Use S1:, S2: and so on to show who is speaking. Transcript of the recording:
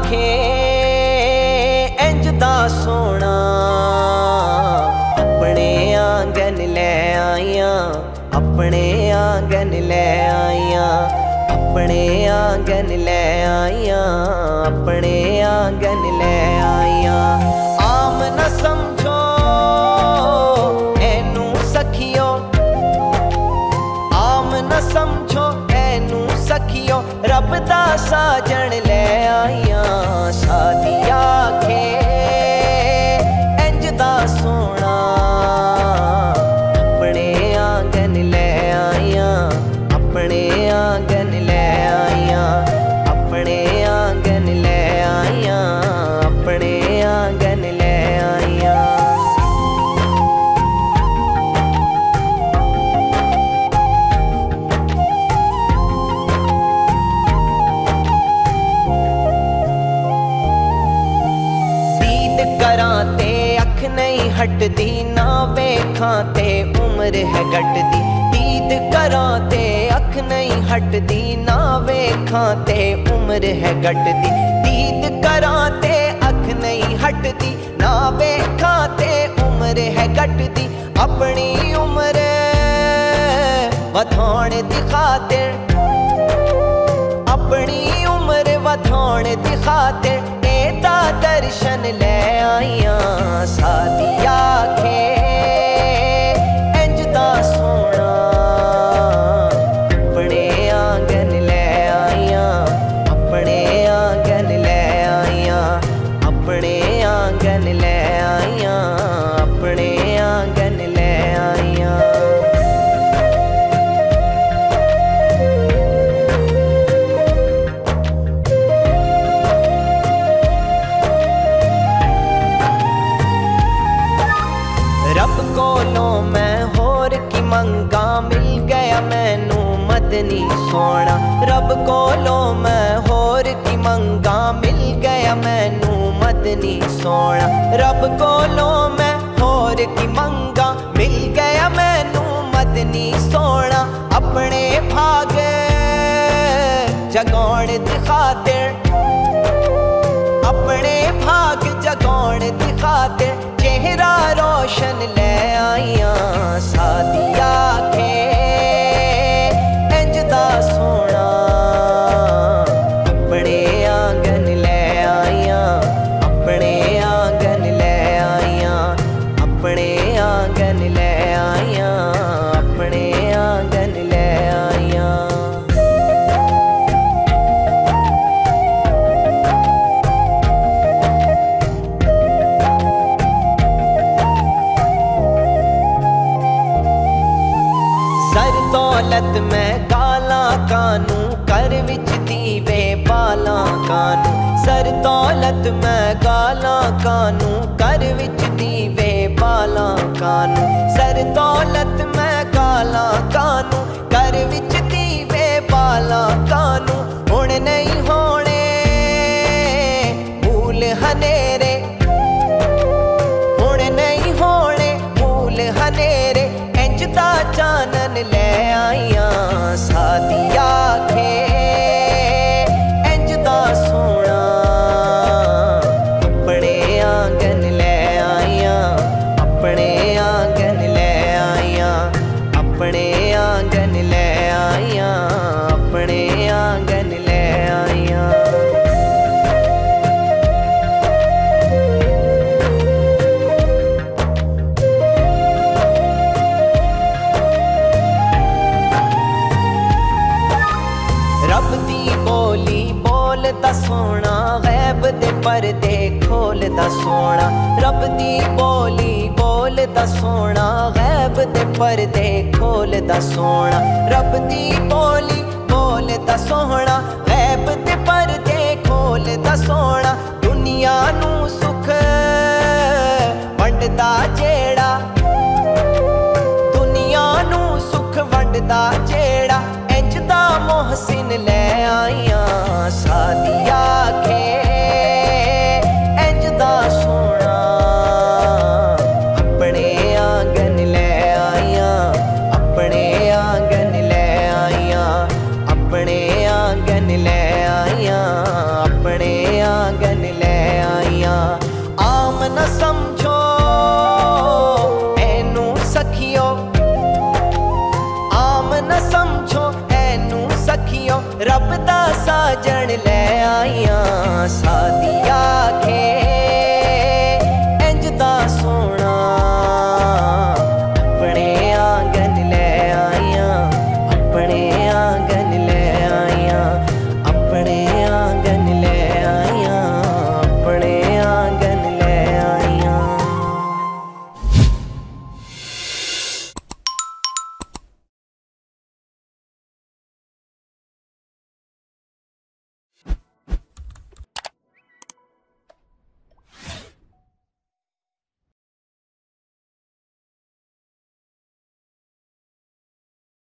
S1: आखे इंज दा सोना अपने आंगन ले आइया, अपने आंगन ले आइया, अपने आंगन ले आइया, अपने आंगन ले आइया। आम न समझो एनू सखियो, आम न समझो एनू सखियो, रब दा साजन ले आइया। शादी आखे इंज दा सोना अपने आंगन ले आइया, अपने आंगन ले आइया, अपने आंगन ले आइया, अपने आंगन ले आइया। दीद करां ते अख नहीं हटदी, ना वेखां ते उम्र है घटदी। दीद करां ते अख नहीं हटदी, ना वेखां ते उम्र है घटदी। दीद करां ते अख नहीं हटदी, ना वेखां ते उम्र है घटदी। अपनी उम्र वधाउण दी खातिर, अपनी उम्र वधाउण दी खातिर एदा दर्शन ले आइया। शादी आखे इंज दा सोना अपने आंगन ले आइया, अपने आंगन ले आइया, अपने आंगन ले आइया, अपने आंगन ले आइया। रब कोलों मैं होर की मंगा, मिल गया मैनू मदनी सोना। रब कोलों मैं होर की मंगा, मिल गया मैनू मदनी सोना। रब कोलों मैं होर की मंगा, मिल गया मैनू मदनी सोना। अपने भाग जगाउण दी खातिर, अपने भाग जगाउण दी खातिर चेहरा रोशन ले आइया। शादी आखे इंज दा सोना अपने आंगन ले आइया, अपने आंगन ले आइया, अपने आंगन ले आइया, अपने आंगन ले आइया। सर दौलत में गाला कानू, कर विच दीवे बाला कानू। सर दौलत में गाला कानू, कर विच दीवे बाला कानू। सर दौलत में गाला कानू, कर विच दीवे बाला कानू। हुण नहीं होने भूल हनेरे, हुण नहीं होने भूल हनेरे, इंज दा चानन ले आइया। शादी आखे इंज दा सोना अपने आंगन ले आइया, अपने आंगन ले आइया, अपने आंगन ले आइया, अपने आंगन ले आइया। रब दी बोली बोलदा सोना, गैब दे परदे खोलदा सोना। रब दी बोली बोलदा सोना, गैब दे परदे खोलदा सोना। रब दी बोली बोलदा सोना, गैब दे परदे खोलदा सोना। दुनिया नू सुख वंडदा जेड़ा, दुनिया नू सुख वंडदा जेड़ा, इंज दा मोहसिन ले आइया। शादी आखे इंज दा सोना अपने आंगन ले आइया, अपने आंगन ले आइया, अपने आंगन ले आइया, अपने आंगन साजन ले आईया सादिया